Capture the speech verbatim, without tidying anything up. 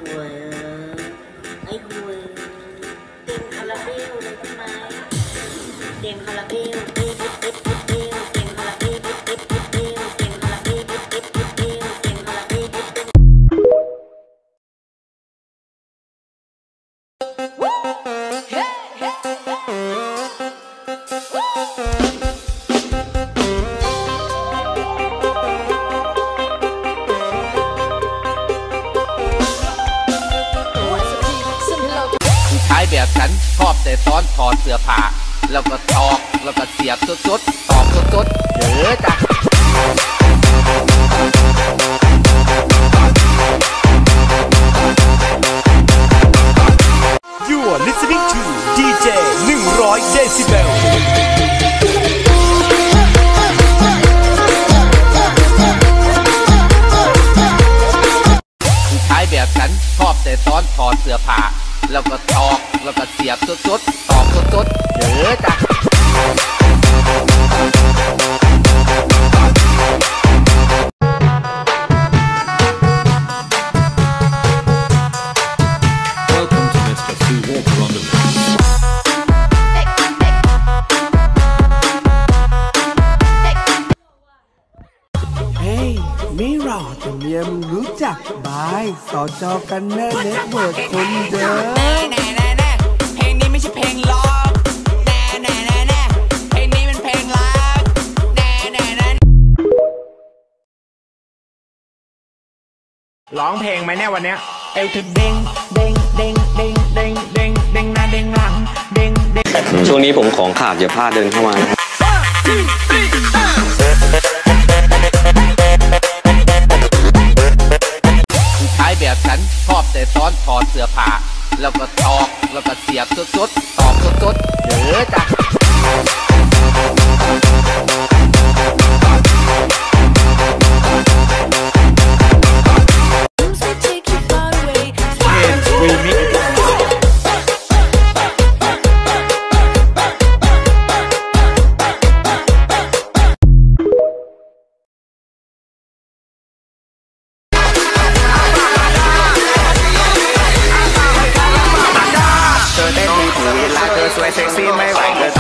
วยไอ้หวยเต็มคาราเบลเลยใช่ไหมเต็มคาราเบลเต็มคาราเบลเต็มคาราเบลเต็มคาราเบลเต็มคาราเบลเต็มคาราเบลเต็มคาราเบลใช้แบบฉันชอบแต่ตอนถอดเสื้อผ้าแล้วก็ตอกแล้วก็เสียบสดๆตอกสดๆเด้อจ้ะ You are listening to ดี เจ หนึ่งร้อย เดซิเบลใช้แบบฉันชอบแต่ตอนถอดเสื้อผ้าแล้วก็ตอกแล้วก็เสียบสดๆตอกสดๆเด้อจ้ะ Welcome to มิสเตอร์ Sue Walker on the mix. Hey ไม่รอแต่เมียมึงรู้จักบายสอจอกันเนอร์เน็ตเวิร์กคนเดิมแน่แน่แน่แน่เพลงนี้ไม่ใช่เพลงล็อกแน่แน่แน่แน่เพลงนี้เป็นเพลงรักแน่แน่แน่ร้องเพลงไหมเนี่ยวันเนี้ยเอวเธอเด้งเด้งเด้งเด้งเด้งเด้งเด้งหน้าเด้งหลังเด้งเด้งช่วงนี้ผมของขาดอย่าพลาดเดินเข้ามาใช้แบบฉันชอบแต่ตอนถอดเสื้อผ้าแล้วก็ตอกแล้วก็เสียบสดๆตอกสดๆเด้อจ้ะเธอเต้นมีถูเวลาเธอสวยเซ็กซี่ไม่ไหวเธอ